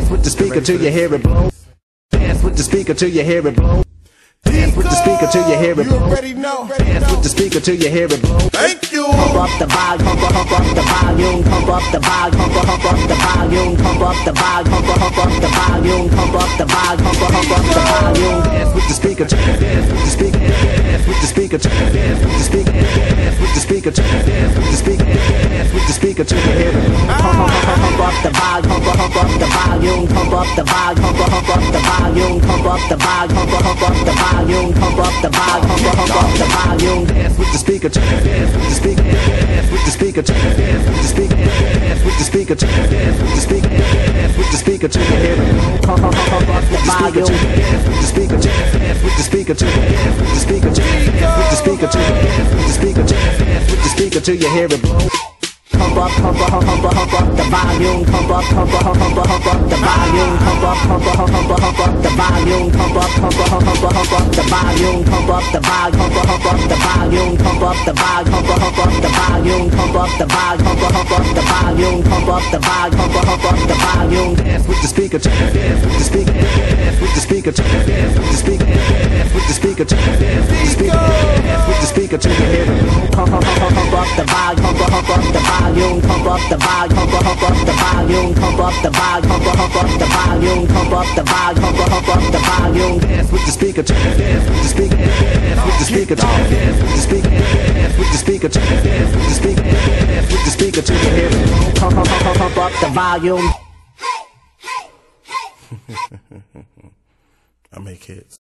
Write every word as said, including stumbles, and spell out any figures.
Dance with the speaker till you hear it blow. Dance with the speaker till you hear it blow. Dance with the speaker till you hear it blow. You already know. Dance with the speaker till you hear it blow. Thank you. Pump up the volume, pump up, pump up the volume, pump up the volume, pump up, pump up the volume, pump up the volume, pump up, pump up the volume, pump up the volume, pump up, pump up the volume. Dance with the speaker, dance with the speaker, dance with the speaker, dance with the speaker, dance with the speaker, dance with the speaker, dance with the speaker till you hear it. Pump up, pump up the volume, pump up, pump up the volume, pump up the volume, pump up, pump up the volume, pump up the volume, pump up, pump up the volume, pump up the volume, pump up, pump up the volume. Dance with the speaker, dance with the speaker, dance with the speaker, dance with the speaker, dance with the speaker, dance with the speaker, dance with the speaker till you hear it. Pump up, pump up the volume. Dance with the speaker, dance with the speaker, dance with the speaker, dance with the speaker, dance with the speaker, dance with the speaker till you hear it blow. Pump up, pump up, pump up, pump up the volume. Pump up, pump up, pump up, pump up the volume. Pump up, pump up, pump up, pump up the volume. Pump up, pump up, pump up, pump up the volume. Pump up the volume, pump up, pump up the volume. Pump up the volume, pump up, pump up the volume. Pump up the volume, pump up, pump up the volume. Pump up the volume, pump up, pump up the volume. Dance with the speaker, dance with the speaker, dance with the speaker, dance with the speaker, dance with the speaker, dance with the speaker, dance with the speaker till you hear it. Pump up, pump up, pump up the volume. Pump up, pump up the volume. Pump up the volume, pump up, pump up the volume. Pump up the volume, pump up, pump up the volume. Pump up the volume, pump up, pump up the volume. Dance with the speaker, dance with the speaker, dance with the speaker, dance with the speaker, dance with the speaker, dance with the speaker, dance with the speaker till you hear it. Pump up, pump up, pump up the volume. I make hits.